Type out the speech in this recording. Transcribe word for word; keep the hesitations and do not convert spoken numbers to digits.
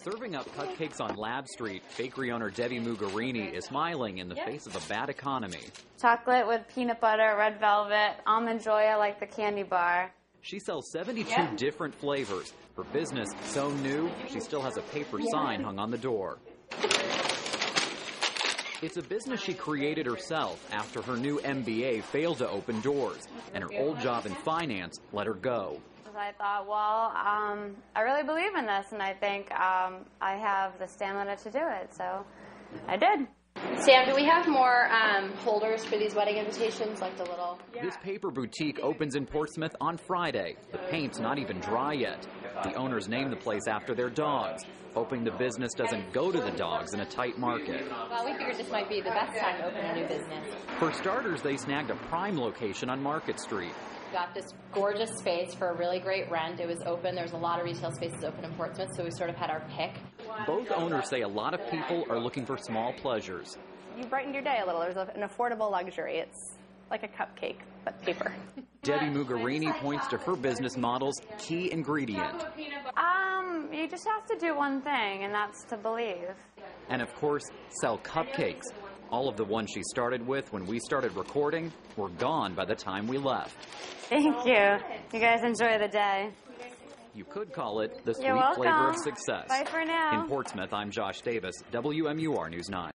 Serving up cupcakes on Lab Street, bakery owner Debbie Mugarini is smiling in the face of a bad economy. Chocolate with peanut butter, red velvet, almond joy, I like the candy bar. She sells seventy-two different flavors. Her business so new, she still has a paper sign hung on the door. It's a business she created herself after her new M B A failed to open doors, and her old job in finance let her go. I thought, well, um, I really believe in this, and I think um, I have the stamina to do it, so I did. Sam, do we have more um, holders for these wedding invitations, like the little... This paper boutique opens in Portsmouth on Friday. The paint's not even dry yet. The owners named the place after their dogs, hoping the business doesn't go to the dogs in a tight market. Well, we figured this might be the best time to open a new business. For starters, they snagged a prime location on Market Street. Got this gorgeous space for a really great rent. It was open. There was a lot of retail spaces open in Portsmouth, so we sort of had our pick. Both owners say a lot of people are looking for small pleasures. You brightened your day a little. There's an affordable luxury. It's like a cupcake, but paper. Debbie Mugarini points to her business model's key ingredient. Um, you just have to do one thing, and that's to believe. And of course, sell cupcakes. All of the ones she started with when we started recording were gone by the time we left. Thank you. You guys enjoy the day. You could call it the sweet You're welcome. flavor of success. Bye for now. In Portsmouth, I'm Josh Davis, W M U R News nine.